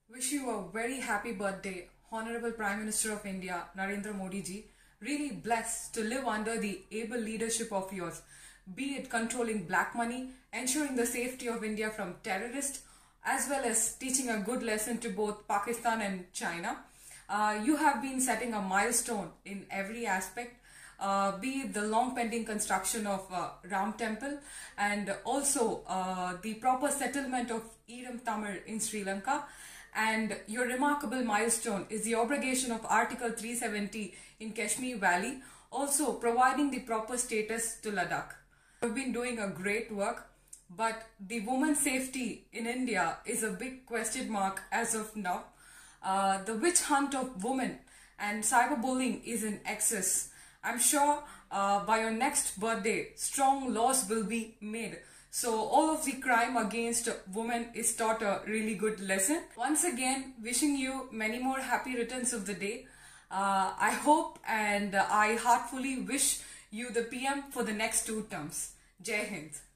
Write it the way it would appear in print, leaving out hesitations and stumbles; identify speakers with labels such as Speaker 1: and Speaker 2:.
Speaker 1: Wish you a very happy birthday, Honorable Prime Minister of India, Narendra Modi ji. Really blessed to live under the able leadership of yours, be it controlling black money, ensuring the safety of India from terrorists, as well as teaching a good lesson to both Pakistan and China. You have been setting a milestone in every aspect, be it the long pending construction of Ram Temple and also the proper settlement of Eram Tamil in Sri Lanka. And your remarkable milestone is the abrogation of Article 370 in Kashmir Valley, also providing the proper status to Ladakh. You have been doing a great work, but the women's safety in India is a big question mark as of now. The witch hunt of women and cyberbullying is in excess. I'm sure by your next birthday, strong laws will be made. So all of the crime against women is taught a really good lesson. Once again, wishing you many more happy returns of the day. I hope and I heartfully wish you the PM for the next 2 terms. Jai Hind.